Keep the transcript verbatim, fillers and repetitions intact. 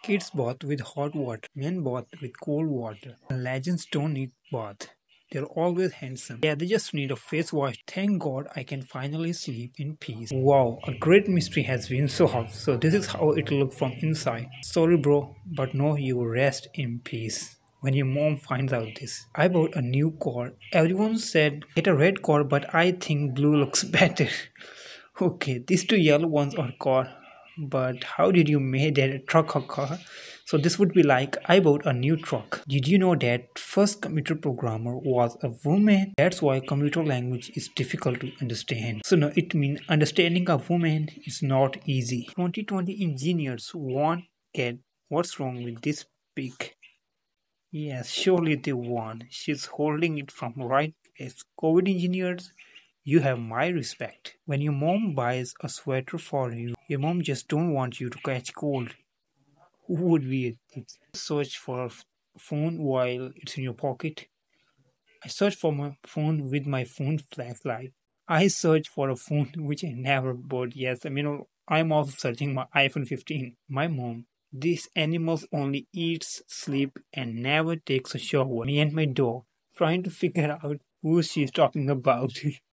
Kids bath with hot water, men bath with cold water. Legends don't need bath. They're always handsome. Yeah, they just need a face wash. Thank God I can finally sleep in peace. Wow, a great mystery has been solved. So this is how it looked from inside. Sorry bro, but no, you rest in peace. When your mom finds out this. I bought a new car. Everyone said get a red car, but I think blue looks better. Okay, these two yellow ones are car, but how did you make that a truck or car? So this would be like I bought a new truck. Did you know that first computer programmer was a woman? That's why computer language is difficult to understand. So now it means understanding a woman is not easy. twenty twenty engineers won't get what's wrong with this pic. Yes, surely they won. She's holding it from right place. COVID engineers, you have my respect. When your mom buys a sweater for you, your mom just don't want you to catch cold. Who would be it? Search for a f- phone while it's in your pocket. I search for my phone with my phone flashlight. I search for a phone which I never bought. Yes, I mean I'm also searching my iPhone fifteen. My mom. This animals only eats, sleep, and never takes a shower. Me and my dog trying to figure out who she's talking about.